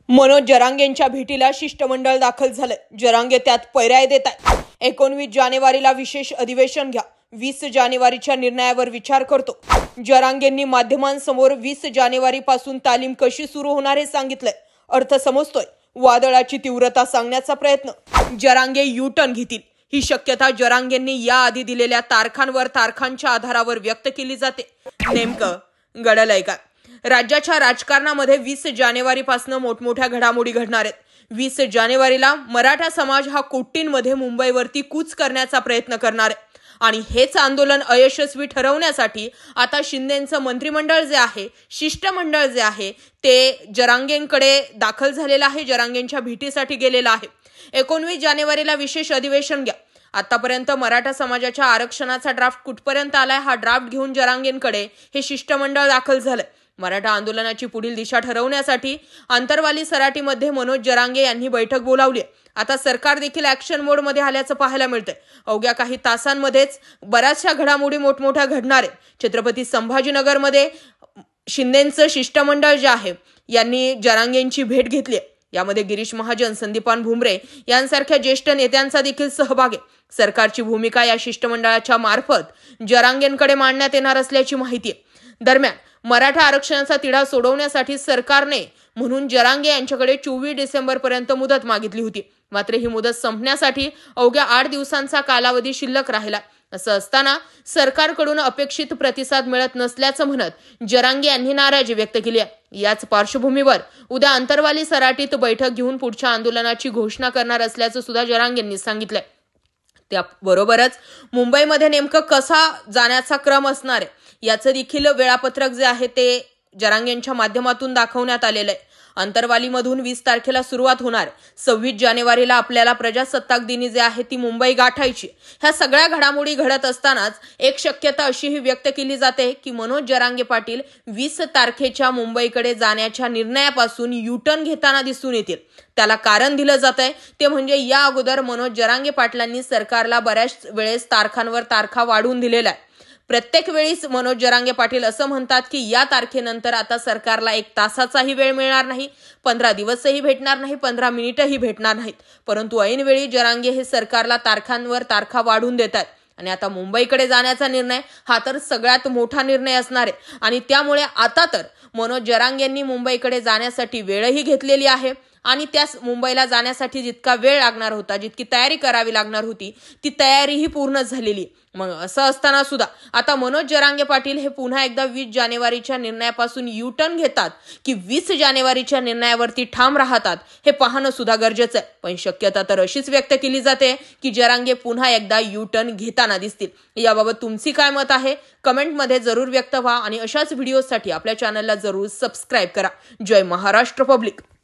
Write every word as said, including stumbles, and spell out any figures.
मनोज जरांगेंच्या भेटीला शिष्टमंडळ दाखल झालंय. जरांगे त्यात पर्याय देत आहेत. एकोणवीस जानेवारीला विशेष अधिवेशन घ्या. वीस जानेवारीच्या निर्णयावर विचार करतो. जरांगेंनी माध्यमांसमोर वीस जानेवारी पासून तालीम कशी सुरू होणार हे सांगितलंय. अर्थ समजतोय. वादळाची तीव्रता सांगण्याचा प्रयत्न. जरांगे यू टर्न घेतील ही शक्यता जरांगेंनी याआधी दिलेल्या तारखांवर तारखांच्या आधारावर व्यक्त केली जाते. नेमकं घडलंय का? राज्याच्या राजकारणामध्ये वीस जानेवारीपासून मोठमोठ्या घडामोडी घडणार आहेत. वीस जानेवारीला मराठा समाज हा कोट्टींमध्ये मुंबईवरती कूच करण्याचा प्रयत्न करणार आहे आणि हेच आंदोलन अयशस्वी ठरवण्यासाठी आता शिंदेंचं मंत्रिमंडळ जे आहे, शिष्टमंडळ जे आहे ते जरांगेंकडे दाखल झालेलं आहे. जरांगेंच्या भेटीसाठी गेलेलं आहे. एकोणवीस जानेवारीला विशेष अधिवेशन घ्या. आतापर्यंत मराठा समाजाच्या आरक्षणाचा ड्राफ्ट कुठपर्यंत आलाय हा ड्राफ्ट घेऊन जरांगेंकडे हे शिष्टमंडळ दाखल झालंय. मराठा आंदोलनाची पुढील दिशा ठरवण्यासाठी आंतरवाली सराटीमध्ये मनोज जरांगे यांनी बैठक बोलावली आहे. आता सरकार देखील ऍक्शन मोड मध्ये आल्याचं पाहायला मिळतंय. अवघ्या काही तासांमध्येच बऱ्याचशा घडामोडी मोठमोठ्या घडणार आहेत. छत्रपती संभाजीनगरमध्ये शिंदेंचं शिष्टमंडळ जे आहे यांनी जरांगेंची भेट घेतली आहे. यामध्ये गिरीश महाजन, संदीपान भुमरे यांसारख्या ज्येष्ठ नेत्यांचा देखील सहभाग आहे. सरकारची भूमिका या शिष्टमंडळाच्या मार्फत जरांगेंकडे मांडण्यात येणार असल्याची माहिती आहे. दरम्यान मराठा आरक्षणाचा तिढा सोडवण्यासाठी सरकारने म्हणून जरांगे यांच्याकडे चोवीस डिसेंबर पर्यंत मुदत मागितली होती. मात्र ही मुदत संपण्यासाठी अवघ्या आठ दिवसांचा कालावधी शिल्लक राहिला. असं असताना सरकारकडून अपेक्षित प्रतिसाद मिळत नसल्याचं म्हणत जरांगे यांनी नाराजी व्यक्त केली आहे. याच पार्श्वभूमीवर उद्या आंतरवाली सराटीत बैठक घेऊन पुढच्या आंदोलनाची घोषणा करणार असल्याचं सुद्धा जरांगेंनी सांगितलंय. त्याबरोबरच मुंबईमध्ये नेमकं कसा जाण्याचा क्रम असणार आहे याचं देखील वेळापत्रक जे आहे ते जरांगेंच्या माध्यमातून दाखवण्यात आलेलं आहे. आंतरवालीमधून वीस तारखेला सुरुवात होणार. सव्वीस जानेवारीला आपल्याला प्रजासत्ताक दिनी जे आहे ती मुंबई गाठायची. ह्या सगळ्या घडामोडी घडत असतानाच एक शक्यता अशीही व्यक्त केली जाते की मनोज जरांगे पाटील वीस तारखेच्या मुंबईकडे जाण्याच्या निर्णयापासून युटर्न घेताना दिसून येतील. त्याला कारण दिलं जात आहे ते म्हणजे या अगोदर मनोज जरांगे पाटलांनी सरकारला बऱ्याच वेळेस तारखांवर तारखा वाढवून दिलेल्या आहे. प्रत्येक वेळीच मनोज जरांगे पाटील असं म्हणतात की या तारखेनंतर आता सरकारला एक तासाचाही वेळ मिळणार नाही, पंधरा दिवसही भेटणार नाही, पंधरा मिनिटही भेटणार नाहीत. परंतु ऐनवेळी जरांगे हे सरकारला तारखांवर तारखा वाढवून देतात आणि आता मुंबईकडे जाण्याचा निर्णय हा तर सगळ्यात मोठा निर्णय असणार आहे आणि त्यामुळे आता तर मनोज जरांगेंनी मुंबईकडे जाण्यासाठी वेळही घेतलेली आहे आणि त्यास मुंबईला जाण्यासाठी जितका वेळ लागणार होता, जितकी तयारी करावी लागणार होती ती तयारीही पूर्ण झालेली. मग असं असताना सुद्धा आता मनोज जरांगे पाटील हे पुन्हा एकदा वीस जानेवारीच्या निर्णयापासून यू टर्न घेतात की वीस जानेवारीच्या निर्णयावरती ठाम राहतात हे पाहणं सुद्धा गरजेचं आहे. पण शक्यता तर अशीच व्यक्त केली जाते की जरांगे पुन्हा एकदा यू टर्न घेताना दिसतील. याबाबत तुमची काय मत आहे कमेंटमध्ये जरूर व्यक्त व्हा आणि अशाच व्हिडिओसाठी आपल्या चॅनलला जरूर सबस्क्राईब करा. जय महाराष्ट्र पब्लिक.